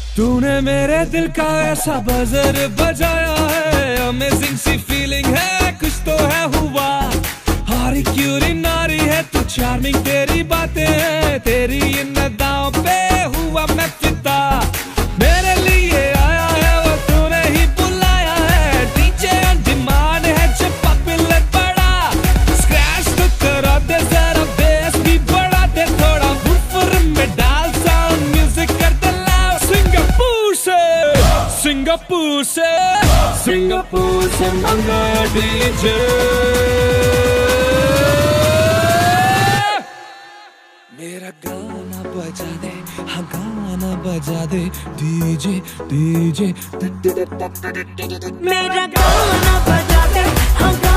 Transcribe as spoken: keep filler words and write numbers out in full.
तूने मेरे दिल का ऐसा बजर बजाया है, अमेजिंग सी फीलिंग है, कुछ तो है हुआ। हारी क्यूरी नारी है तू, चार्मिंग तेरी बातें हैं, तेरी इन अदाओं पे हुआ मैं फिदा। मेरे लिए आया है वो तूने ही बुलाया है, डीजे ऑन डिमांड है जो पॉपुलर बड़ा। स्क्रैच तो करा दे जरा, बेस भी बढ़ा दे थोड़ा, वूफर में डाल साउंड, म्यूजिक कर दे लाउड। सिंगापुर से सिंगापुर से सिंगापुर से मंगाया डीजे। मेरा गाना बजा दे, हाँ गाना बजा दे, डीजे डीजे। मेरा गाना बजा दे, हाँ